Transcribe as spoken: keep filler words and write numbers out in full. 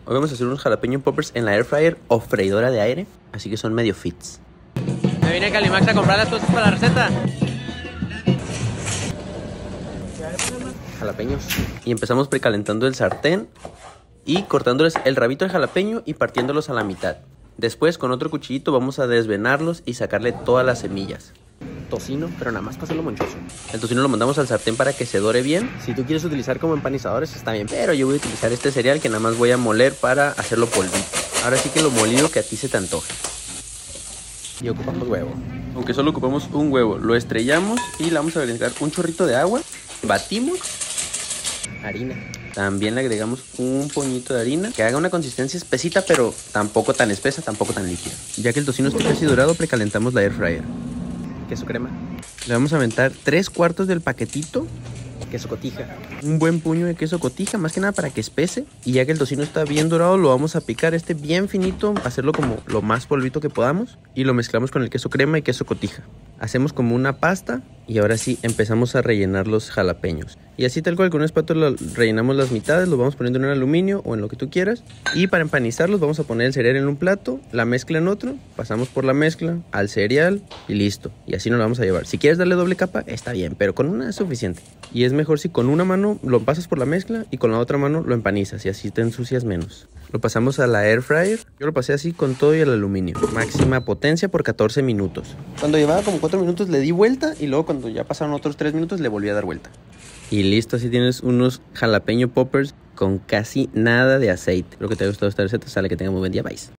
Hoy vamos a hacer unos jalapeño poppers en la air fryer o freidora de aire, así que son medio fits. Me vine a Calimax a comprar las cosas para la receta. Jalapeños. Y empezamos precalentando el sartén y cortándoles el rabito del jalapeño y partiéndolos a la mitad. Después con otro cuchillito vamos a desvenarlos y sacarle todas las semillas. Tocino, pero nada más para hacerlo monchoso. El tocino lo mandamos al sartén para que se dore bien. Si tú quieres utilizar como empanizadores está bien, pero yo voy a utilizar este cereal que nada más voy a moler para hacerlo polvito. Ahora sí que lo molido que a ti se te antoje. Y ocupamos huevo. Aunque solo ocupamos un huevo, lo estrellamos y le vamos a agregar un chorrito de agua. Batimos. Harina. También le agregamos un puñito de harina que haga una consistencia espesita, pero tampoco tan espesa, tampoco tan líquida. Ya que el tocino esté casi dorado, precalentamos la air fryer. Queso crema. Le vamos a aventar tres cuartos del paquetito. Queso cotija. Un buen puño de queso cotija, más que nada para que espese. Y ya que el tocino está bien dorado, lo vamos a picar este bien finito, hacerlo como lo más polvito que podamos. Y lo mezclamos con el queso crema y queso cotija. Hacemos como una pasta y ahora sí empezamos a rellenar los jalapeños. Y así tal cual con una espátula rellenamos las mitades, los vamos poniendo en un aluminio o en lo que tú quieras. Y para empanizarlos vamos a poner el cereal en un plato, la mezcla en otro, pasamos por la mezcla al cereal y listo. Y así nos lo vamos a llevar. Si quieres darle doble capa está bien, pero con una es suficiente. Y es mejor si con una mano lo pasas por la mezcla y con la otra mano lo empanizas y así te ensucias menos. Lo pasamos a la air fryer. Yo lo pasé así con todo y el aluminio. Máxima potencia por catorce minutos. Cuando llevaba como cuatro minutos le di vuelta y luego cuando ya pasaron otros tres minutos le volví a dar vuelta. Y listo, así tienes unos jalapeño poppers con casi nada de aceite. Espero que te haya gustado esta receta. Sale, que tenga muy buen día. Bye.